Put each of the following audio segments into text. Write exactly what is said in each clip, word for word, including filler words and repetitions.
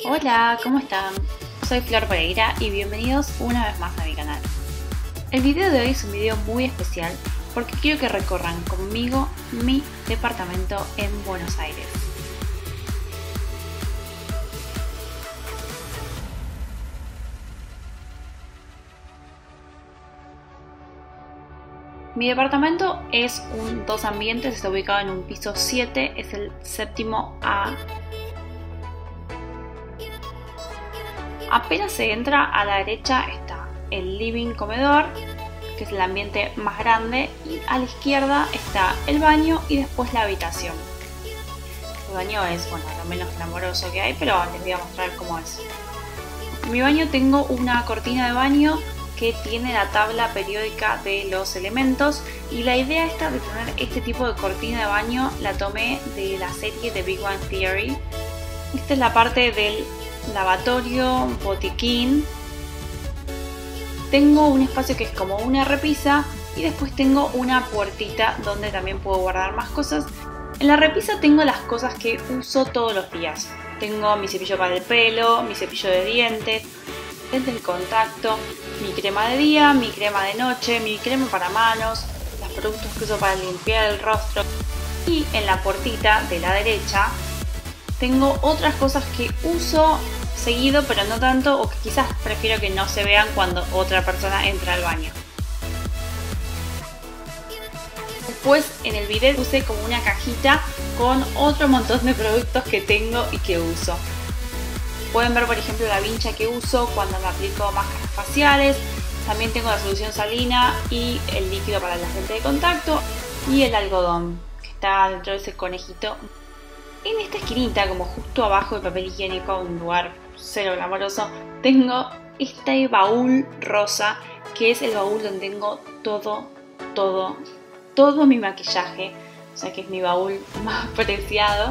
Hola, ¿cómo están? Soy Flor Pereira y bienvenidos una vez más a mi canal. El video de hoy es un video muy especial porque quiero que recorran conmigo mi departamento en Buenos Aires. Mi departamento es un dos ambientes, está ubicado en un piso siete, es el séptimo A. Apenas se entra, a la derecha está el living comedor, que es el ambiente más grande, y a la izquierda está el baño y después la habitación. El baño es, bueno, lo menos glamoroso que hay, pero les voy a mostrar cómo es. En mi baño tengo una cortina de baño que tiene la tabla periódica de los elementos, y la idea esta de tener este tipo de cortina de baño la tomé de la serie de Big Bang Theory. Esta es la parte del lavatorio, botiquín. Tengo un espacio que es como una repisa y después tengo una puertita donde también puedo guardar más cosas. En la repisa tengo las cosas que uso todos los días. Tengo mi cepillo para el pelo, mi cepillo de dientes, lentes de contacto, mi crema de día, mi crema de noche, mi crema para manos, los productos que uso para limpiar el rostro. Y en la puertita de la derecha tengo otras cosas que uso seguido, pero no tanto, o que quizás prefiero que no se vean cuando otra persona entra al baño. Después en el bidet puse como una cajita con otro montón de productos que tengo y que uso. Pueden ver, por ejemplo, la vincha que uso cuando me aplico máscaras faciales. También tengo la solución salina y el líquido para la lente de contacto y el algodón que está dentro de ese conejito. En esta esquinita, como justo abajo del papel higiénico, un lugar cero glamoroso, tengo este baúl rosa, que es el baúl donde tengo todo, todo, todo mi maquillaje. O sea que es mi baúl más preciado.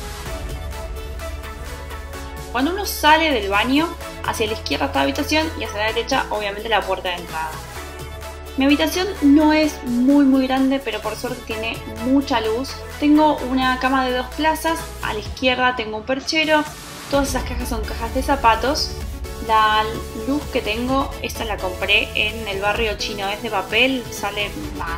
Cuando uno sale del baño, hacia la izquierda está la habitación y hacia la derecha obviamente la puerta de entrada. Mi habitación no es muy muy grande, pero por suerte tiene mucha luz. Tengo una cama de dos plazas, a la izquierda tengo un perchero, todas esas cajas son cajas de zapatos. La luz que tengo, esta la compré en el barrio chino, es de papel, sale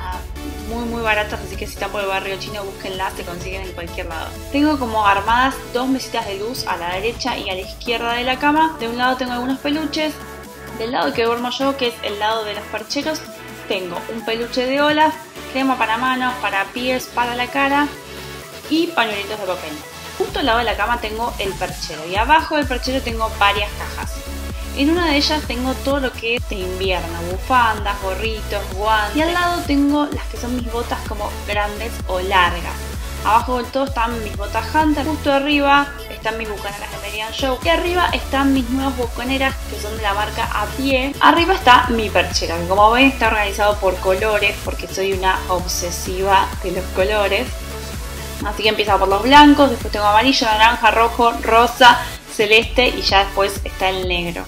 muy muy barata, así que si están por el barrio chino búsquenla, se consiguen en cualquier lado. Tengo como armadas dos mesitas de luz a la derecha y a la izquierda de la cama. De un lado tengo algunos peluches, del lado que duermo yo, que es el lado de los percheros, tengo un peluche de Olaf, crema para manos, para pies, para la cara y pañuelitos de papel. Justo al lado de la cama tengo el perchero y abajo del perchero tengo varias cajas. En una de ellas tengo todo lo que es de invierno, bufandas, gorritos, guantes, y al lado tengo las que son mis botas como grandes o largas. Abajo del todo están mis botas Hunter, justo arriba están mis bucaneras de Meridian Show y arriba están mis nuevas bucaneras que son de la marca A Pie. Arriba está mi perchero, que como ven está organizado por colores porque soy una obsesiva de los colores. Así que empieza por los blancos, después tengo amarillo, naranja, rojo, rosa, celeste y ya después está el negro.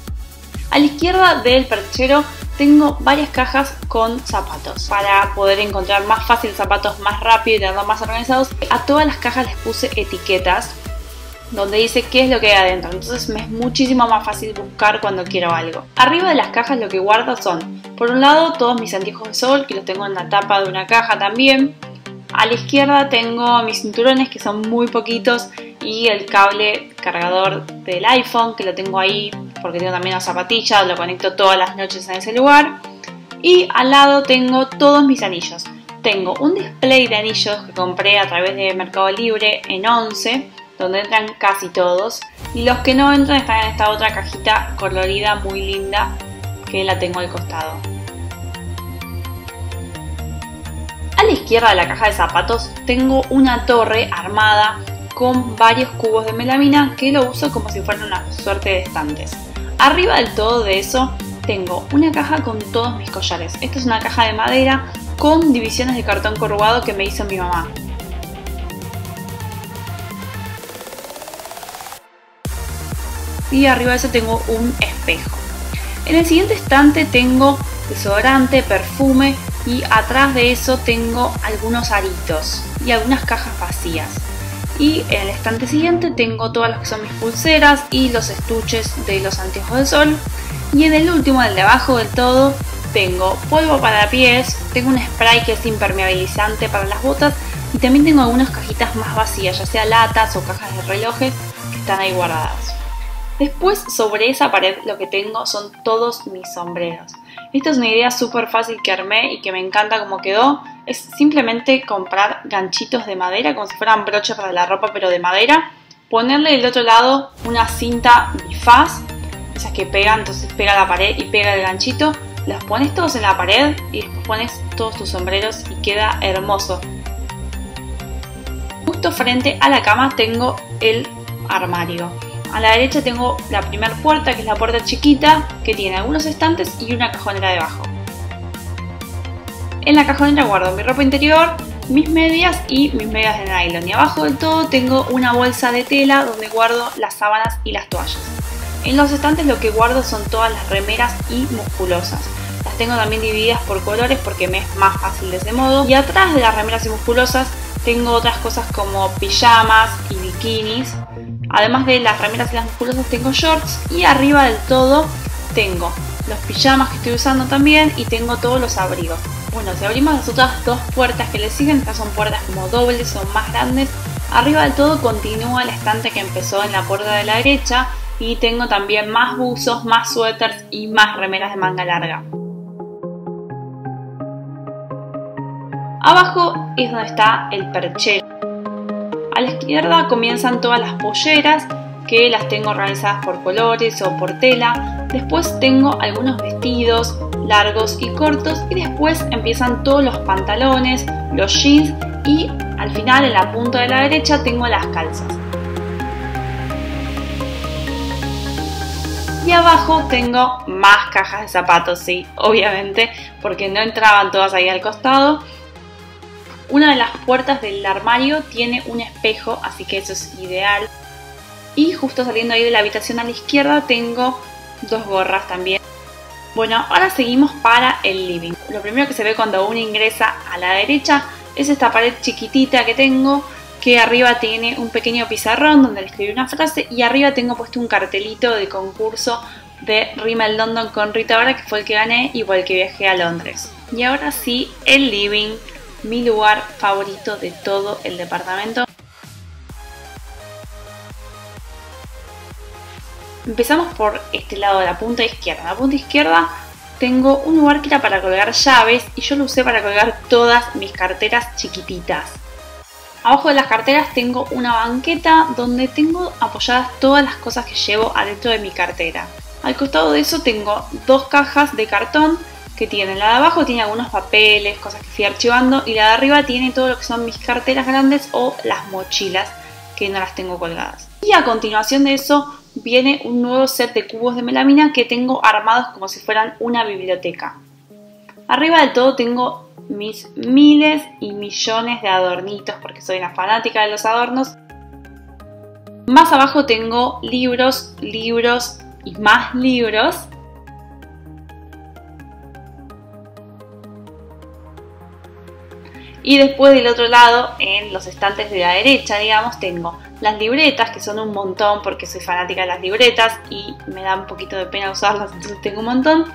A la izquierda del perchero tengo varias cajas con zapatos para poder encontrar más fácil zapatos más rápido y tenerlos más organizados. A todas las cajas les puse etiquetas donde dice qué es lo que hay adentro, entonces me es muchísimo más fácil buscar cuando quiero algo. Arriba de las cajas lo que guardo son, por un lado, todos mis anteojos de sol, que los tengo en la tapa de una caja también. A la izquierda tengo mis cinturones, que son muy poquitos, y el cable cargador del iPhone, que lo tengo ahí porque tengo también las zapatillas, lo conecto todas las noches en ese lugar. Y al lado tengo todos mis anillos. Tengo un display de anillos que compré a través de Mercado Libre en once, donde entran casi todos. Y los que no entran están en esta otra cajita colorida muy linda, que la tengo al costado. A la izquierda de la caja de zapatos tengo una torre armada con varios cubos de melamina que lo uso como si fuera una suerte de estantes. Arriba del todo de eso tengo una caja con todos mis collares. Esta es una caja de madera con divisiones de cartón corrugado que me hizo mi mamá. Y arriba de eso tengo un espejo. En el siguiente estante tengo desodorante, perfume y atrás de eso tengo algunos aritos y algunas cajas vacías. Y en el estante siguiente tengo todas las que son mis pulseras y los estuches de los anteojos de sol. Y en el último, el de abajo del todo, tengo polvo para pies, tengo un spray que es impermeabilizante para las botas y también tengo algunas cajitas más vacías, ya sea latas o cajas de relojes que están ahí guardadas. Después, sobre esa pared lo que tengo son todos mis sombreros. Esta es una idea súper fácil que armé y que me encanta cómo quedó. Es simplemente comprar ganchitos de madera, como si fueran broches para la ropa, pero de madera. Ponerle del otro lado una cinta bifaz, esas que pegan, entonces pega la pared y pega el ganchito. Los pones todos en la pared y después pones todos tus sombreros y queda hermoso. Justo frente a la cama tengo el armario. A la derecha tengo la primera puerta, que es la puerta chiquita, que tiene algunos estantes y una cajonera debajo. En la cajonera guardo mi ropa interior, mis medias y mis medias de nylon. Y abajo del todo tengo una bolsa de tela donde guardo las sábanas y las toallas. En los estantes lo que guardo son todas las remeras y musculosas. Las tengo también divididas por colores porque me es más fácil de ese modo. Y atrás de las remeras y musculosas tengo otras cosas como pijamas y bikinis. Además de las remeras y las musculosas tengo shorts y arriba del todo tengo los pijamas que estoy usando también y tengo todos los abrigos. Bueno, si abrimos las otras dos puertas que le siguen, estas son puertas como dobles, son más grandes. Arriba del todo continúa el estante que empezó en la puerta de la derecha y tengo también más buzos, más suéteres y más remeras de manga larga. Abajo es donde está el perchero. A la izquierda comienzan todas las polleras, que las tengo organizadas por colores o por tela. Después tengo algunos vestidos largos y cortos y después empiezan todos los pantalones, los jeans y al final en la punta de la derecha tengo las calzas. Y abajo tengo más cajas de zapatos, sí, obviamente, porque no entraban todas ahí al costado. Una de las puertas del armario tiene un espejo, así que eso es ideal. Y justo saliendo ahí de la habitación a la izquierda tengo dos gorras también. Bueno, ahora seguimos para el living. Lo primero que se ve cuando uno ingresa a la derecha es esta pared chiquitita que tengo, que arriba tiene un pequeño pizarrón donde le escribí una frase y arriba tengo puesto un cartelito de concurso de Rimmel London con Rita Ora, que fue el que gané y por el que viajé a Londres. Y ahora sí, el living, mi lugar favorito de todo el departamento. Empezamos por este lado de la punta izquierda. En la punta izquierda tengo un lugar que era para colgar llaves y yo lo usé para colgar todas mis carteras chiquititas. Abajo de las carteras tengo una banqueta donde tengo apoyadas todas las cosas que llevo adentro de mi cartera. Al costado de eso tengo dos cajas de cartón que tienen. La de abajo tiene algunos papeles, cosas que fui archivando, y la de arriba tiene todo lo que son mis carteras grandes o las mochilas que no las tengo colgadas. Y a continuación de eso viene un nuevo set de cubos de melamina que tengo armados como si fueran una biblioteca. Arriba del todo tengo mis miles y millones de adornitos porque soy una fanática de los adornos. Más abajo tengo libros, libros y más libros. Y después del otro lado, en los estantes de la derecha, digamos, tengo las libretas, que son un montón porque soy fanática de las libretas y me da un poquito de pena usarlas, entonces tengo un montón.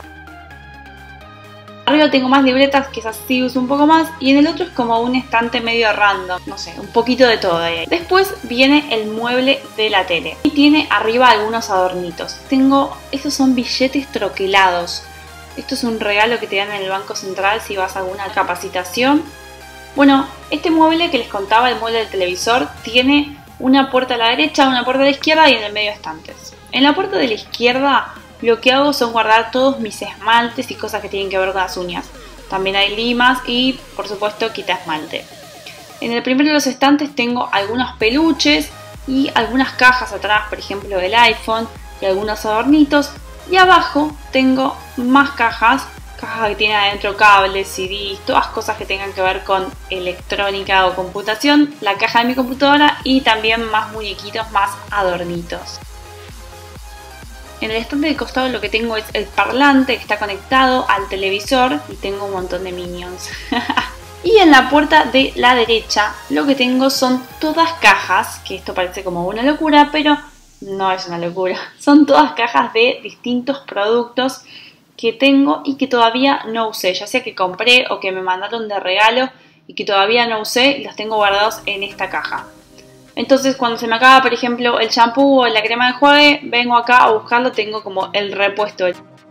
Arriba tengo más libretas, que esas sí uso un poco más, y en el otro es como un estante medio random, no sé, un poquito de todo ahí. Después viene el mueble de la tele y tiene arriba algunos adornitos. Tengo, estos son billetes troquelados. Esto es un regalo que te dan en el Banco Central si vas a alguna capacitación. Bueno, este mueble que les contaba, el mueble del televisor, tiene una puerta a la derecha, una puerta a la izquierda y en el medio estantes. En la puerta de la izquierda lo que hago son guardar todos mis esmaltes y cosas que tienen que ver con las uñas. También hay limas y, por supuesto, quita esmalte. En el primero de los estantes tengo algunos peluches y algunas cajas atrás, por ejemplo, del iPhone y algunos adornitos. Y abajo tengo más cajas, cajas que tienen adentro cables, C Ds, todas cosas que tengan que ver con electrónica o computación, la caja de mi computadora y también más muñequitos, más adornitos. En el estante del costado lo que tengo es el parlante que está conectado al televisor y tengo un montón de Minions. Y en la puerta de la derecha lo que tengo son todas cajas, que esto parece como una locura, pero no es una locura. Son todas cajas de distintos productos que tengo y que todavía no usé, ya sea que compré o que me mandaron de regalo y que todavía no usé y los tengo guardados en esta caja. Entonces cuando se me acaba, por ejemplo, el shampoo o la crema de enjuague, vengo acá a buscarlo, tengo como el repuesto.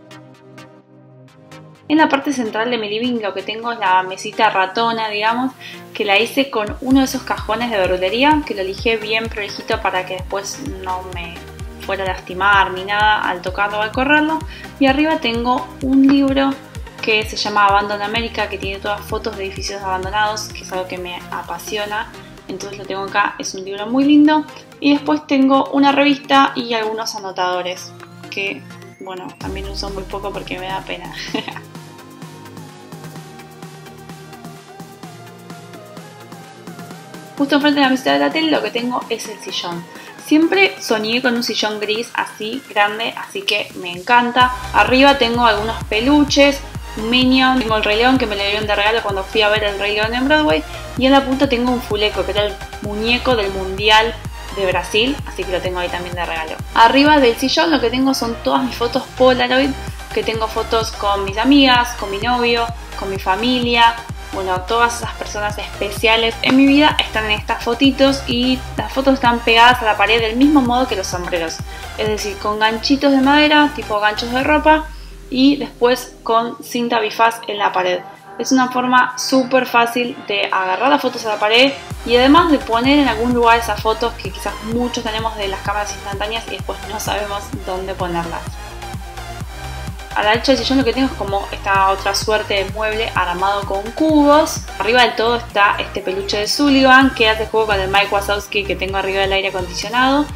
En la parte central de mi living lo que tengo es la mesita ratona, digamos, que la hice con uno de esos cajones de verdulería, que lo lijé bien prolijito para que después no me fuera a lastimar ni nada al tocarlo o al correrlo. Y arriba tengo un libro que se llama Abandon America, que tiene todas fotos de edificios abandonados, que es algo que me apasiona. Entonces lo tengo acá, es un libro muy lindo. Y después tengo una revista y algunos anotadores, que bueno, también uso muy poco porque me da pena. Justo enfrente de la mesita de la tele lo que tengo es el sillón. Siempre soñé con un sillón gris así, grande, así que me encanta. Arriba tengo algunos peluches, un Minion, tengo el Rey León que me lo dieron de regalo cuando fui a ver el Rey León en Broadway. Y en la punta tengo un Fuleco, que era el muñeco del Mundial de Brasil, así que lo tengo ahí también de regalo. Arriba del sillón lo que tengo son todas mis fotos Polaroid, que tengo fotos con mis amigas, con mi novio, con mi familia. Bueno, todas esas personas especiales en mi vida están en estas fotitos y las fotos están pegadas a la pared del mismo modo que los sombreros. Es decir, con ganchitos de madera, tipo ganchos de ropa, y después con cinta bifaz en la pared. Es una forma súper fácil de agarrar las fotos a la pared y además de poner en algún lugar esas fotos que quizás muchos tenemos de las cámaras instantáneas y después no sabemos dónde ponerlas. A la derecha del sillón lo que tengo es como esta otra suerte de mueble armado con cubos. Arriba del todo está este peluche de Sullivan que hace juego con el Mike Wazowski que tengo arriba del aire acondicionado.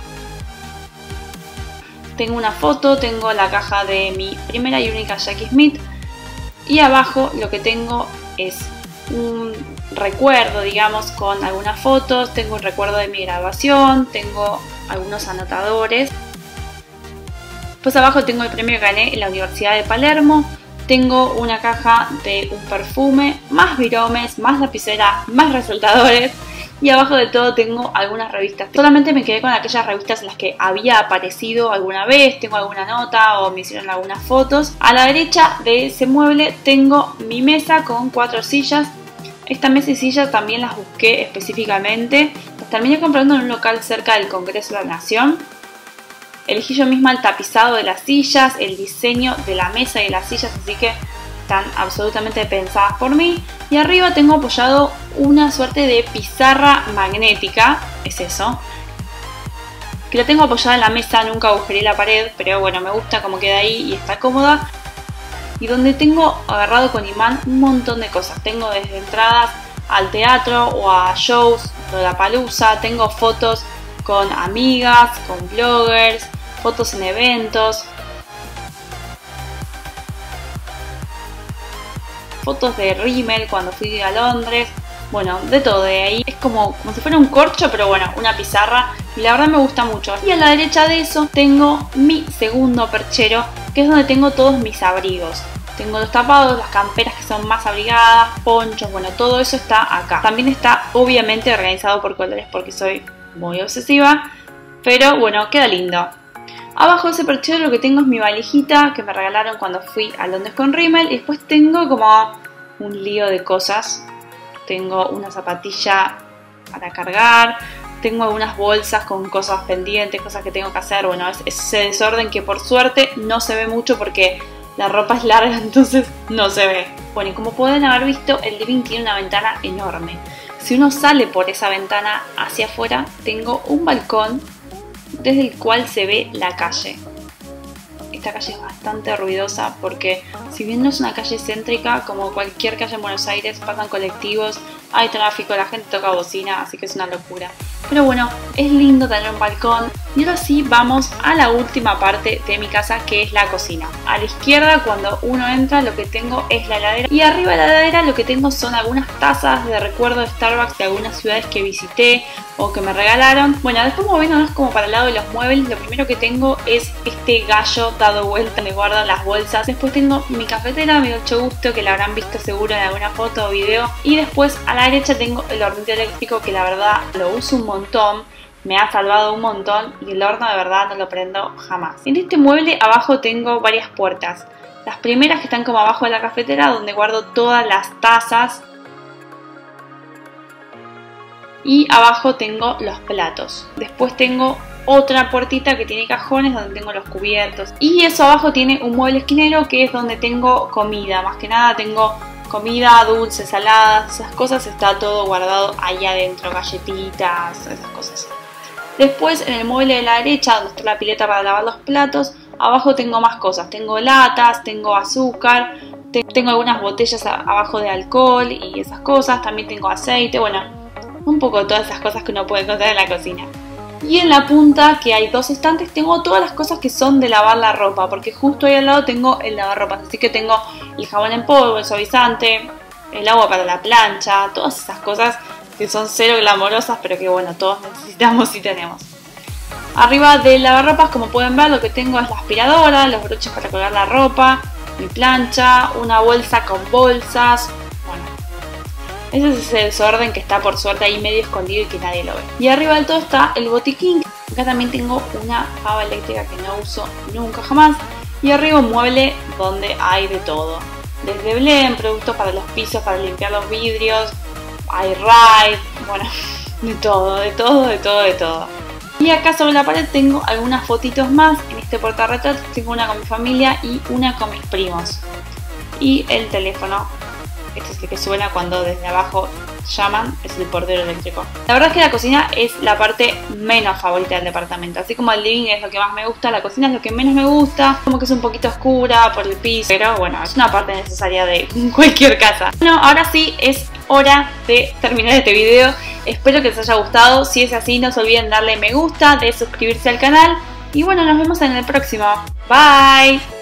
Tengo una foto, tengo la caja de mi primera y única Jackie Smith. Y abajo lo que tengo es un recuerdo, digamos, con algunas fotos. Tengo un recuerdo de mi graduación, tengo algunos anotadores. Pues abajo tengo el premio que gané en la Universidad de Palermo. Tengo una caja de un perfume, más viromes, más lapiceras, más resaltadores. Y abajo de todo tengo algunas revistas. Solamente me quedé con aquellas revistas en las que había aparecido alguna vez, tengo alguna nota o me hicieron algunas fotos. A la derecha de ese mueble tengo mi mesa con cuatro sillas. Esta mesa y silla también las busqué específicamente. Las terminé comprando en un local cerca del Congreso de la Nación. Elegí yo misma el tapizado de las sillas, el diseño de la mesa y de las sillas, así que están absolutamente pensadas por mí. Y arriba tengo apoyado una suerte de pizarra magnética, es eso, que la tengo apoyada en la mesa, nunca agujeré la pared, pero bueno, me gusta cómo queda ahí y está cómoda. Y donde tengo agarrado con imán un montón de cosas, tengo desde entradas al teatro o a shows, Lollapalooza, tengo fotos con amigas, con bloggers, fotos en eventos, fotos de Rimmel cuando fui a Londres, bueno, de todo de ahí. Es como, como si fuera un corcho, pero bueno, una pizarra y la verdad me gusta mucho. Y a la derecha de eso tengo mi segundo perchero, que es donde tengo todos mis abrigos. Tengo los tapados, las camperas que son más abrigadas, ponchos, bueno, todo eso está acá. También está obviamente organizado por colores porque soy muy obsesiva, pero bueno, queda lindo. Abajo de ese perchero lo que tengo es mi valijita que me regalaron cuando fui a Londres con Rimmel. Y después tengo como un lío de cosas. Tengo una zapatilla para cargar. Tengo algunas bolsas con cosas pendientes, cosas que tengo que hacer. Bueno, es ese desorden que por suerte no se ve mucho porque la ropa es larga, entonces no se ve. Bueno, y como pueden haber visto, el living tiene una ventana enorme. Si uno sale por esa ventana hacia afuera, tengo un balcón desde el cual se ve la calle. Esta calle es bastante ruidosa porque si bien no es una calle céntrica, como cualquier calle en Buenos Aires, pasan colectivos, hay tráfico, la gente toca bocina, así que es una locura. Pero bueno, es lindo tener un balcón. Y ahora sí vamos a la última parte de mi casa, que es la cocina. A la izquierda, cuando uno entra, lo que tengo es la heladera. Y arriba de la heladera lo que tengo son algunas tazas de recuerdo de Starbucks de algunas ciudades que visité. o que me regalaron. Bueno, después moviéndonos como para el lado de los muebles, lo primero que tengo es este gallo dado vuelta donde guardo las bolsas. Después tengo mi cafetera, mi Dolce Gusto, que la habrán visto seguro en alguna foto o video. Y después a la derecha tengo el hornito eléctrico, que la verdad lo uso un montón. Me ha salvado un montón y el horno de verdad no lo prendo jamás. En este mueble abajo tengo varias puertas. Las primeras que están como abajo de la cafetera, donde guardo todas las tazas. Y abajo tengo los platos. Después tengo otra puertita que tiene cajones donde tengo los cubiertos. Y eso abajo tiene un mueble esquinero que es donde tengo comida. Más que nada tengo comida, dulces, saladas, esas cosas. Está todo guardado ahí adentro, galletitas, esas cosas. Después en el mueble de la derecha, donde está la pileta para lavar los platos, abajo tengo más cosas. Tengo latas, tengo azúcar, tengo algunas botellas abajo de alcohol y esas cosas. También tengo aceite, bueno, un poco todas esas cosas que uno puede encontrar en la cocina. Y en la punta, que hay dos estantes, tengo todas las cosas que son de lavar la ropa, porque justo ahí al lado tengo el lavarropas. Así que tengo el jabón en polvo, el suavizante, el agua para la plancha, todas esas cosas que son cero glamorosas, pero que bueno, todos necesitamos y tenemos. Arriba del lavarropas, como pueden ver, lo que tengo es la aspiradora, los broches para colgar la ropa, mi plancha, una bolsa con bolsas. Bueno, ese es el desorden que está por suerte ahí medio escondido y que nadie lo ve. Y arriba del todo está el botiquín. Acá también tengo una pava eléctrica que no uso nunca jamás. Y arriba un mueble donde hay de todo. Desde Blend, productos para los pisos, para limpiar los vidrios, hay Ride, bueno, de todo, de todo, de todo, de todo. Y acá sobre la pared tengo algunas fotitos más. En este portarretratos tengo una con mi familia y una con mis primos. Y el teléfono, este es el que suena cuando desde abajo llaman, es el portero eléctrico. La verdad es que la cocina es la parte menos favorita del departamento. Así como el living es lo que más me gusta, la cocina es lo que menos me gusta. Como que es un poquito oscura por el piso, pero bueno, es una parte necesaria de cualquier casa. Bueno, ahora sí es hora de terminar este video. Espero que les haya gustado. Si es así, no se olviden darle me gusta, de suscribirse al canal. Y bueno, nos vemos en el próximo. Bye.